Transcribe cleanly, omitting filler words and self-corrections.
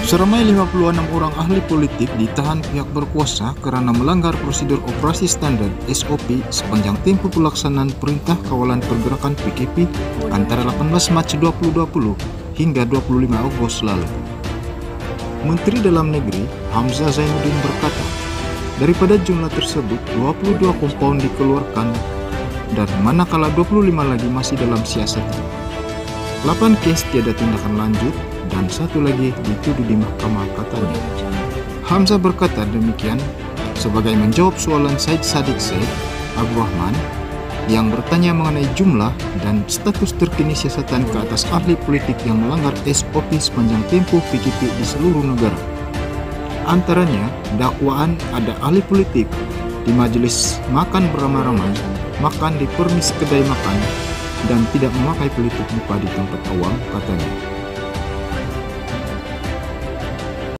Seramai 56 orang ahli politik ditahan pihak berkuasa karena melanggar prosedur operasi standar (SOP) sepanjang tempo pelaksanaan Perintah Kawalan Pergerakan PKP antara 18 Mac 2020 hingga 25 Agustus lalu. Menteri Dalam Negeri Hamzah Zainuddin berkata, daripada jumlah tersebut 22 kompaun dikeluarkan dan manakala 25 lagi masih dalam siasatan. 8 kes tiada tindakan lanjut dan 1 lagi dituduh di mahkamah, katanya. Hamzah berkata demikian sebagai menjawab soalan Said Sadiq Said Abdurrahman yang bertanya mengenai jumlah dan status terkini siasatan ke atas ahli politik yang melanggar SOP sepanjang tempo PKP di seluruh negara. Antaranya dakwaan ada ahli politik di majelis makan beramai-ramai, makan di permis kedai makan, dan tidak memakai pelitup muka di tempat awam, katanya.